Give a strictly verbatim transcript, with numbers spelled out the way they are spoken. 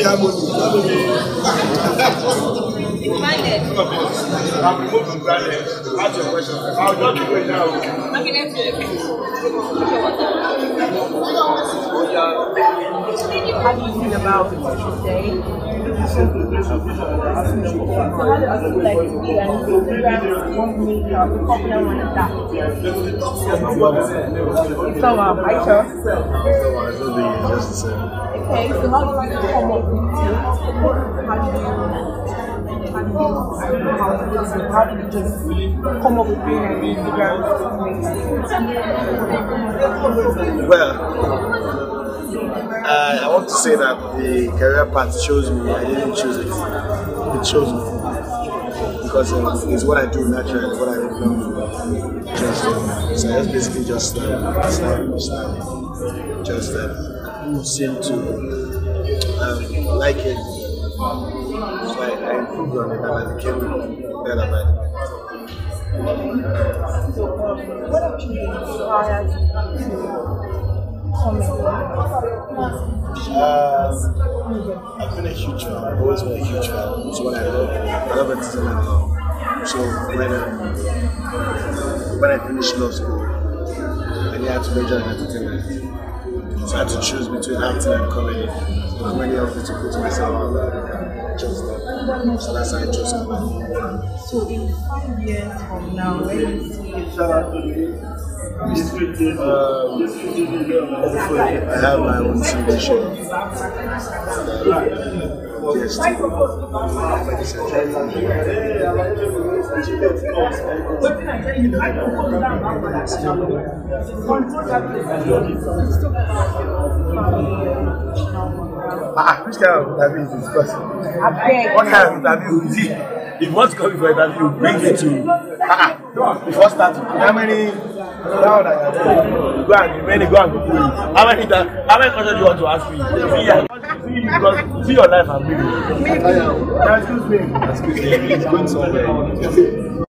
harmony. Minded. I'm removing branded. Ask your question. I'll just do it now. Okay, let's do it. How do you feel about today? So how do you feel like to be an Instagram maker, the popular one of that? So, um, are you sure? Okay, so how do you come up with it? How do you, how do you, how do you, how do you just come up with being an Instagram maker? Well, uh, I want to say that the career path chose me. I didn't choose it. It chose me. Because um, it's what I do naturally, what I know. Just, um, so I just basically just uh, started, started, just uh, seem to um, like it. So I, I improved on it and I became better by it. So, um, what actually inspired you to comment? Uh, I've been a huge fan. I've always been a huge fan. It's what I love. I love entertainment now. So when um, when I finished law school, I had to major in entertainment. So I had to choose between acting and comedy. Comedy helped me to put myself out there. Just that. So that's how I chose comedy. So in five years from now, when you see yourself, Um, hopefully, I have my own T V show. And, uh, yes, ah, which kind of interview is this person? What kind of interview is it? If you want to come for an interview, bring me to. Ah, before starting, how many? Now that you go and many go and go. How many times? How many questions do you want to ask me? See, because see your life and me. Excuse me. Excuse me. It's going somewhere.